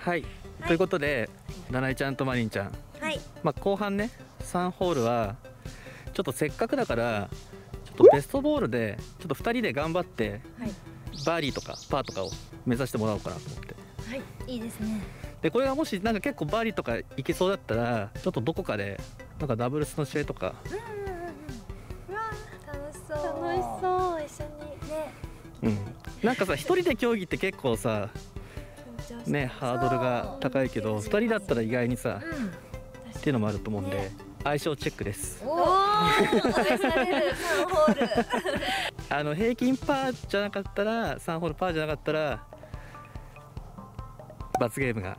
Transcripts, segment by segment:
はい、ということで、ななえちゃんとまりんちゃん、 はい、 後半ね、3ホールはちょっとせっかくだからちょっとベストボールでちょっと2人で頑張って、 はい、 バーディーとかパーとかを目指してもらおうかなと思って。 はい、いいですね。 でこれがもしなんか結構バーディーとかいけそうだったら、ちょっとどこかでなんかダブルスの試合とか、 うわ楽しそう。楽しそう、一緒にね。 なんかさ、一人で競技って結構さね、ハードルが高いけど、2人だったら意外にさ、っていうのもあると思うんで、相性チェックです。 おお、試される3ホール。 平均パーじゃなかったら、3ホールパーじゃなかったら罰ゲームが。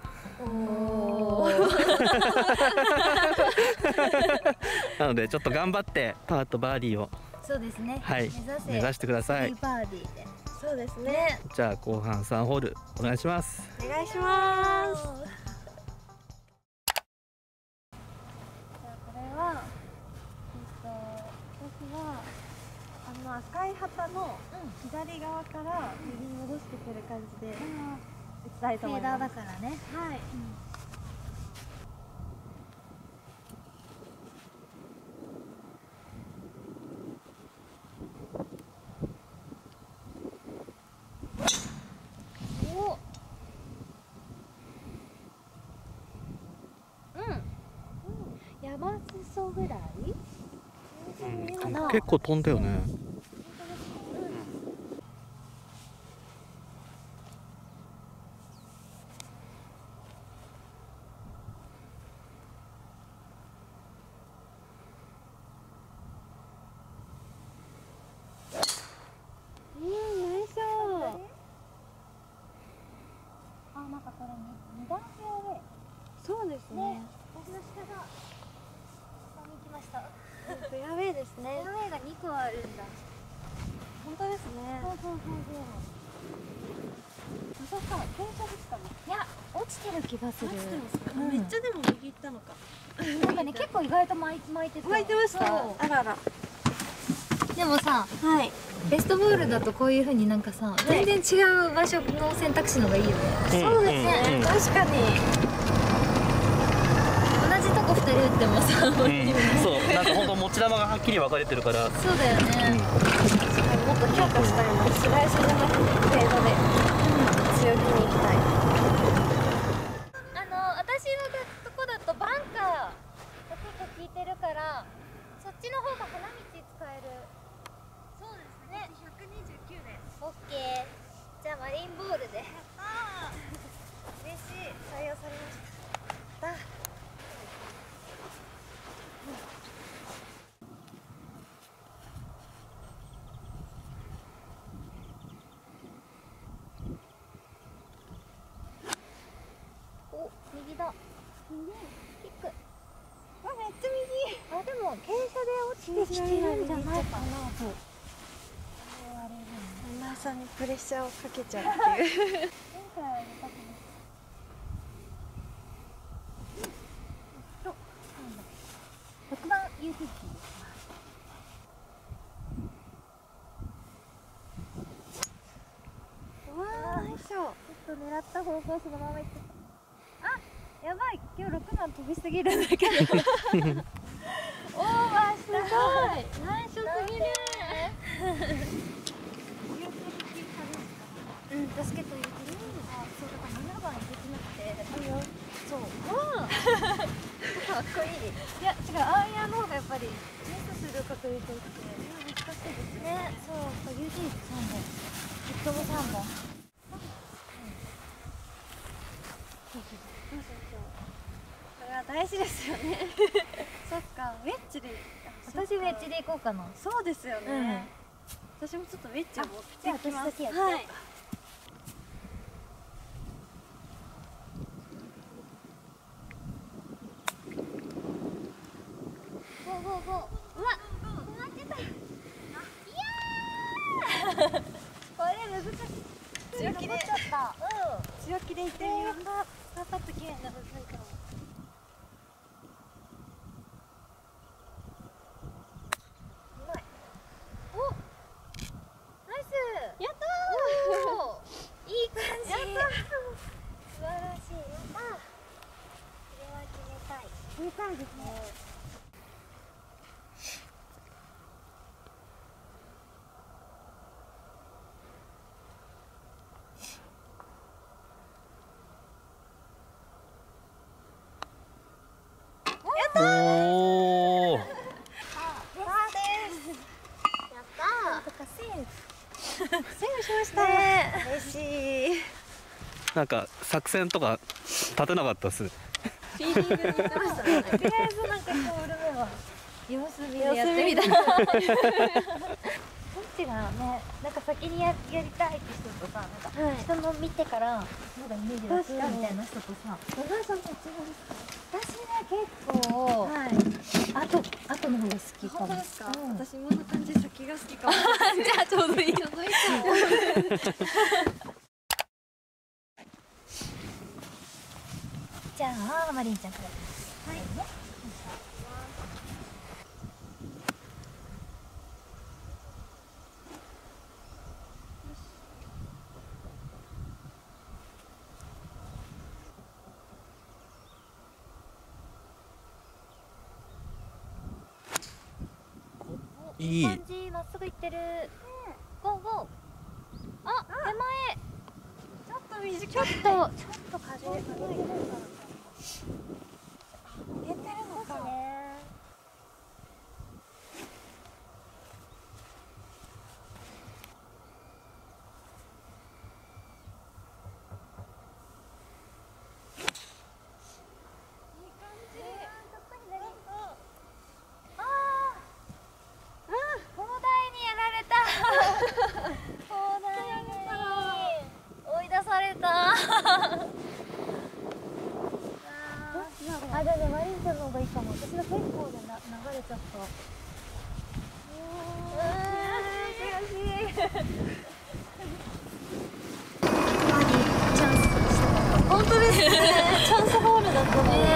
なのでちょっと頑張ってパーとバーディーを、 そうですね、 はい、目指してください。 バーディーで。そうですね。 じゃあ後半3ホールお願いします。 お願いします。じゃあこれは私は赤い旗の左側から右に戻してくる感じで打ちたいと思います。フェーダーだからね。はい。やばそうぐらい、 結構飛んだよね。 ナイスショット。あ、なんかこれ2段フェアウェイ。そうですね。私の下が下に行きました。フェアウェイですね。フェアウェイが2個あるんだ。本当ですね。そうそうそうそう。まさか傾斜ですかね。いや、落ちてる気がする。落ちてますか。めっちゃでも右行ったのか。なんかね、結構意外と巻いてた。巻いてました。あらら。でもさ、はい、ベストボールだとこういう風になんかさ、全然違う場所の選択肢の方がいいよね。そうですね。確かに。同じとこ2人打ってもさ、 そう、なんか本当持ち球がはっきり分かれてるから。 そうだよね。確かにもっと強化したいな。スライスじゃなくてフェードで強気に行きたい。私のとこだとバンカーが結構効いてるから、そっちの方が花道使える。そうですね。129です。オッケー。じゃあマリンボールで。やったー。嬉しい。採用されました。やったー。お、右だ。キック。あ、めっちゃ右。あ、でも傾斜で落ちてきてるんじゃないかなと。アナさんにプレッシャーをかけちゃうっていう。前回は入れたくない。6番ユーティリティです。うわー、ナイスショット。ちょっと狙った方向そのまま行ってた。あ、やばい。今日6番飛びすぎるんだけど。オーバーした。ナイスすぎる。うん、助けと言うけど、そうだから7番行けてなくて、そう。かっこいい。いや、違う、アイアンの方がやっぱりミスする確率多くて、難しいですね。そう、ユーティリティ3本、ヒットも3本。これは大事ですよね。そっか、ウェッジで。私ウェッジで行こうかな。そうですよね。私もちょっとウェッジを持ってきます。はい。うわ、止まってた。いやー。これ難しい。強気で。強気でいってみよう。パッと綺麗なむずいかも。うまい。お。ナイス。やったー。いい感じ。やったー。素晴らしい。 みたいですね。 おお。 やったー。とかセーフしました。嬉しい。 なんか作戦とか立てなかったっす。 フィーリングで言ってましたね。とりあえずなんか1ル目は様子見でやってみた。どっちがね、なんか先にやりたいって人とさ、なんか人の見てからなんかイメージがつくみたいな人とさ。お母さんどっちがですか？私ね結構後の方が好きかも。本当ですか？私今の感じ先が好きかも。じゃあちょうどいい。ちょうどいいかも。じゃあマリンちゃんからです。はい。いい感じ、まっすぐ行ってる。ゴーゴー。あ、手前。ちょっと短い。ちょっと風上げてるのかな。上げてるのかね。あ、でもマリンちゃんの方がいいかも。私は結構で流れちゃった。悔しい。バーディーチャンスしたかった。本当ですね。チャンスホールだったのね。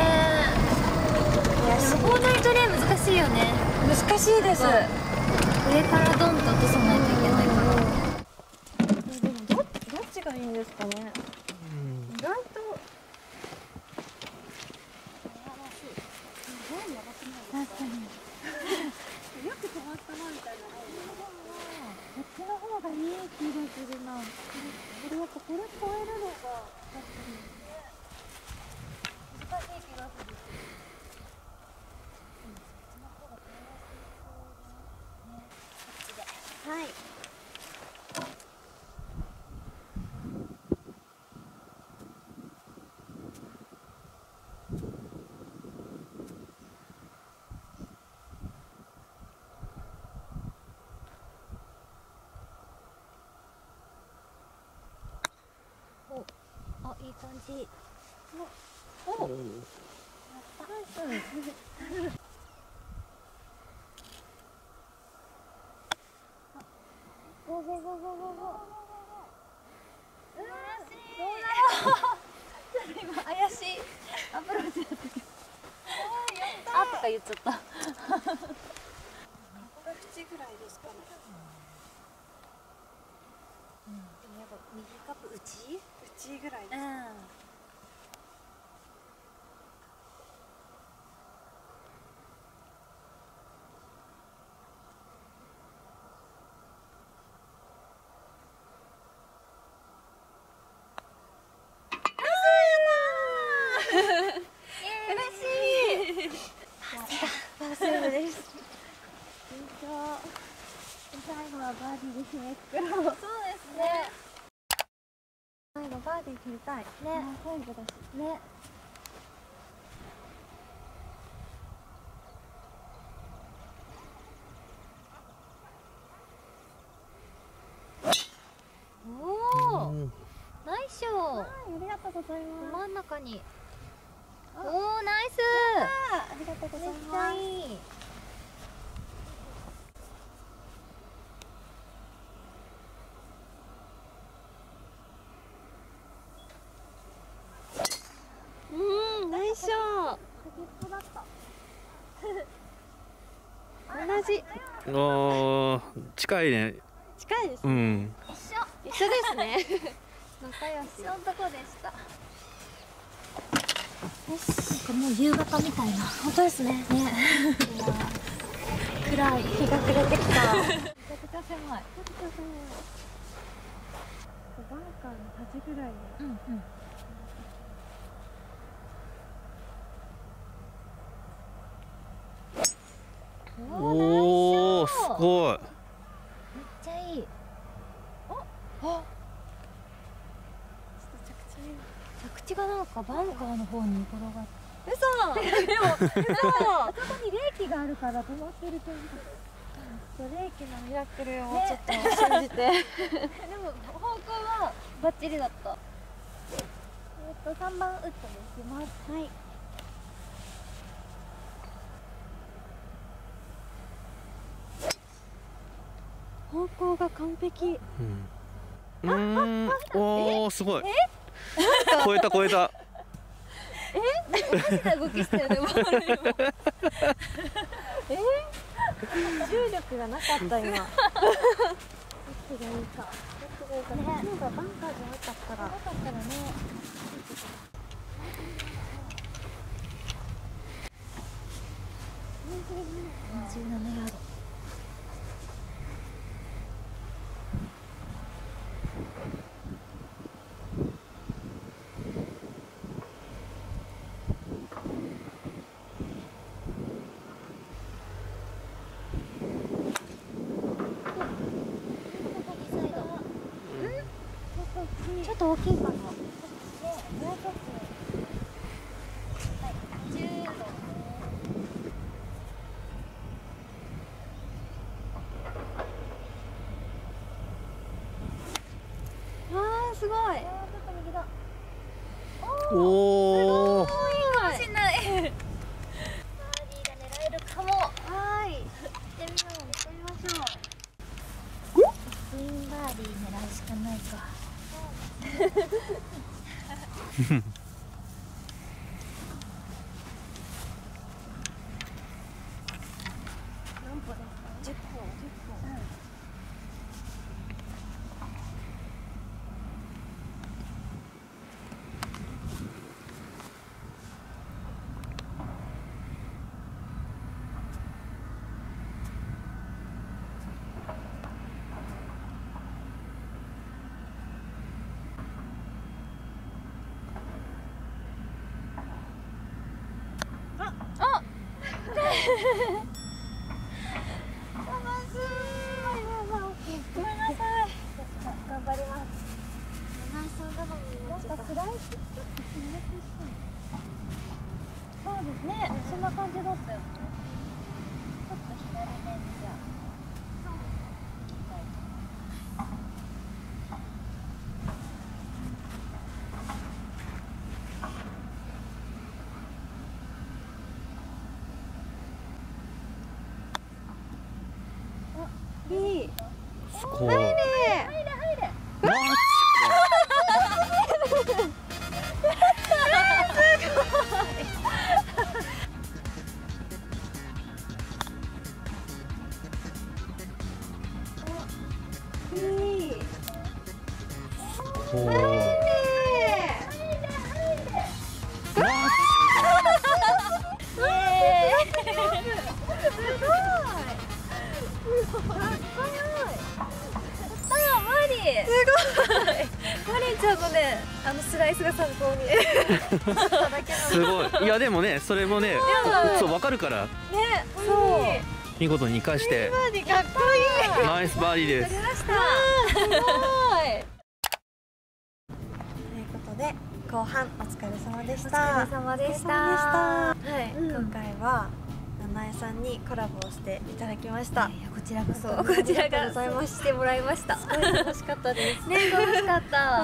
砲台トレー難しいよね。難しいです。上からドンと落とさないといけないから。でもどっちがいいんですかね。意外と。確かに。よく止まったなみたいな。こっちの方がいい気がするな。これやっぱこれ超えるのが確かに難しい気がする。はい。あ、いい感じ。お、やった。ナイス。ゴーゴーゴーゴーゴーゴー。今怪しいアプローチだったけど。あとか言っちゃった。これ縁ぐらいですかね。でもやっぱ右カップ内ぐらいです。最後はバーディーで締めくくろう。そうですね。最後バーディー決めたい。ね。最後だし。ね。おお。ナイスショー。ありがとうございます。真ん中に。おお、ナイス。ありがとうございます。めっちゃいい。ナイスショー。同じ。 おー、近いね。 近いです。 うん。 一緒ですね。仲良し。一緒のとこでした。 よし。なんかもう夕方みたいな。本当ですね。ね。暗い。日が暮れてきた。めちゃくちゃ狭い。めちゃくちゃ狭い。バンカーの端ぐらいで。うんうん。 おお、すごい。めっちゃいい。着地がなんかバンカーの方に転がって。嘘。でも、嘘。あそこに冷気があるから止まってるけど。冷気のミラクルをちょっと信じて。でも方向はバッチリだった。3番ウッドに行きます。はい。方向が完璧。 おお、すごい。超えた超えた。 おかしな動きしたよね。重力がなかった今。どっちがいいか。どっちがいいか。ね、バンカーじゃなかったら。ね。27ヤード。ちょっと大きいかな。すごい。 おお。 かもしれない。バーディーが狙えるかも。はい。行ってみましょう。ツインバーディー狙うしかないか。何歩ですか？10歩。ごめんなさい。頑張ります。そうですね。そんな感じだったよね。ちょっと左面じゃ。 すごい。入れ。マジか。 マリンちゃんのね、スライスが参考にすごい。いやでもね、それもね、そう分かるからね。 そう見事に生かして、 バーディーかっこいい。 ナイスバーディーです。 すごい。ということで後半お疲れ様でした。お疲れ様でした。はい、今回は七重さんにコラボをしていただきました。こちらこそ、こちらがしてもらいました。すごい楽しかったです。ね、楽しかった。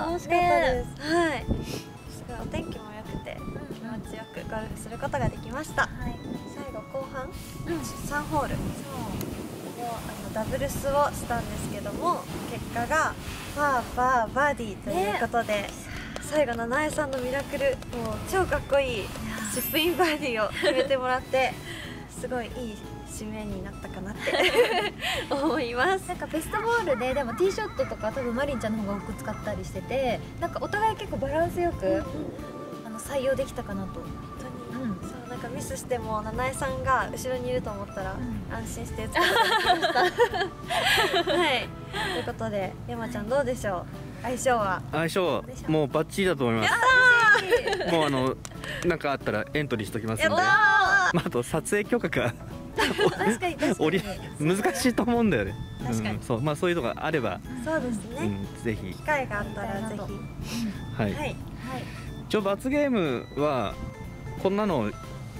楽しかったです。はい。すごいお天気も良くて気持ちよくゴルフすることができました。最後後半3ホール。ダブルスをしたんですけども、結果がバーディーということで、最後七重さんのミラクル、もう超かっこいいチップインバーディーを決めてもらって、すごいいい締めになったかなって思います。なんかベストボールででもティーショットとか多分マリンちゃんの方が多く使ったりしてて、なんかお互い結構バランスよく採用できたかなと。 そうなんかミスしても七重さんが後ろにいると思ったら安心して打つことができました。はい。ということで山ちゃんどうでしょう。相性は。 相性もうバッチリだと思います。もうなんかあったらエントリーしときますんで。あと撮影許可が難しいと思うんだよね。 確かに。 そう、そういうのがあれば。 そうですね。 ぜひ。 機会があったらぜひ。 はい。一応罰ゲームはこんなの。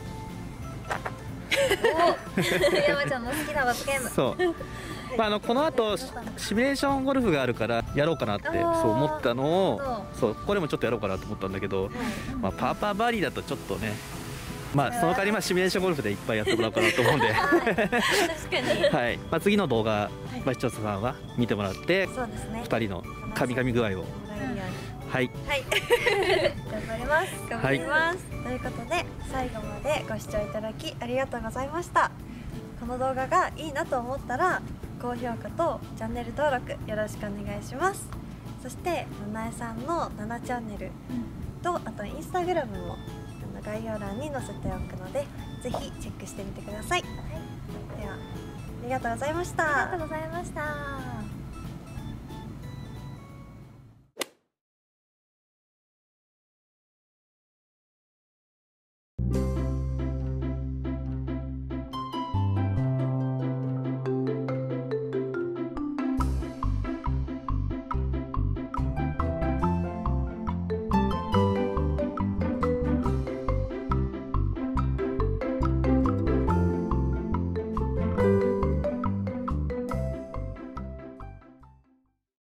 山ちゃんの好きな罰ゲーム。 そう。この後シミュレーションゴルフがあるからやろうかなってそう思ったのを、そうこれもちょっとやろうかなと思ったんだけど、パーパーバーディーだとちょっとね、その代わりシミュレーションゴルフでいっぱいやってもらおうかなと思うんで、 確かに。 はい。視聴者さんは見てもらって、2人の神々具合を。はい。 はい。頑張ります。頑張ります。ということで最後までご視聴いただきありがとうございました。この動画がいいなと思ったら高評価とチャンネル登録よろしくお願いします。そして七重さんの7チャンネルとあとインスタグラムも概要欄に載せておくのでぜひチェックしてみてください。ではありがとうございました。 ありがとうございました。